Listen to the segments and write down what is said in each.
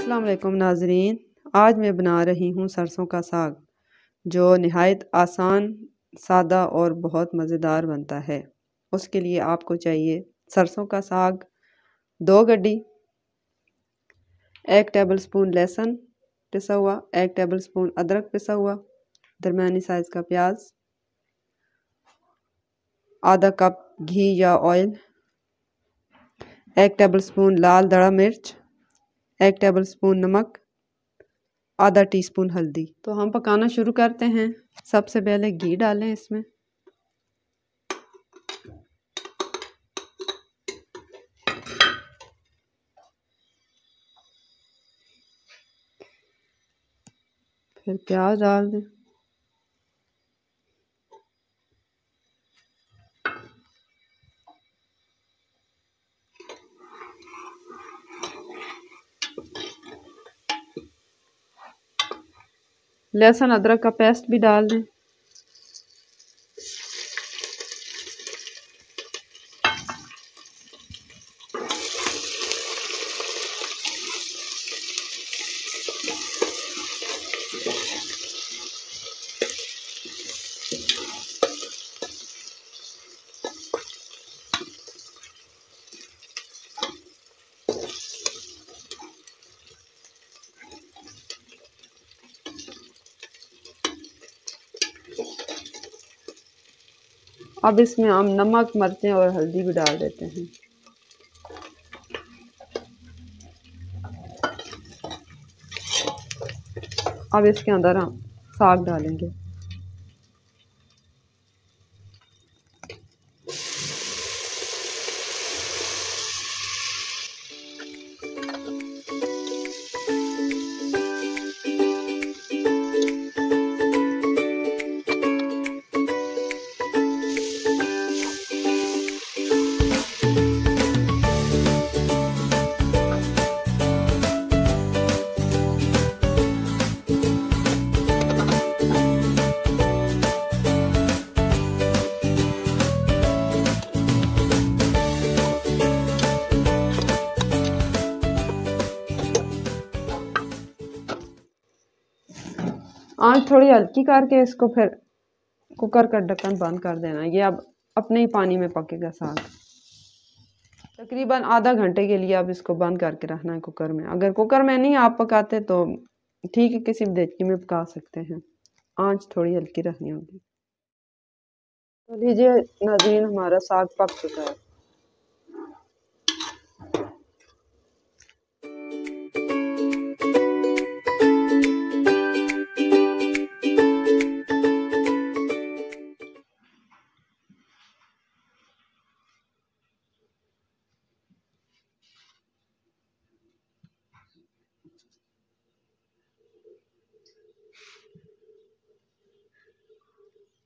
अस्सलाम वालेकुम नाजरीन। आज मैं बना रही हूँ सरसों का साग, जो नहायत आसान, सादा और बहुत मज़ेदार बनता है। उसके लिए आपको चाहिए सरसों का साग 2 गड्डी, 1 टेबल स्पून लहसुन पिसा हुआ, 1 टेबल स्पून अदरक पिसा हुआ, दरमियानी साइज़ का प्याज, आधा कप घी या ऑयल, 1 टेबल स्पून लाल दड़ा मिर्च, 1 टेबल स्पून नमक, आधा टीस्पून हल्दी। तो हम पकाना शुरू करते हैं। सबसे पहले घी डालें इसमें, फिर प्याज डाल दें, लहसुन अदरक का पेस्ट भी डाल दें, अब इसमें हम नमक, मिर्चें और हल्दी भी डाल देते हैं। अब इसके अंदर हम साग डालेंगे। आंच थोड़ी हल्की करके इसको फिर कुकर का ढक्कन बंद कर देना। ये अब अपने ही पानी में पकेगा साग। तकरीबन आधा घंटे के लिए अब इसको बंद करके रखना है कुकर में। अगर कुकर में नहीं आप पकाते तो ठीक है, किसी देचकी में पका सकते हैं। आंच थोड़ी हल्की रखनी होगी। तो लीजिए नाज़रीन, हमारा साग पक चुका है।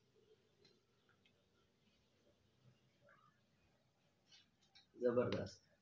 जबरदस्त।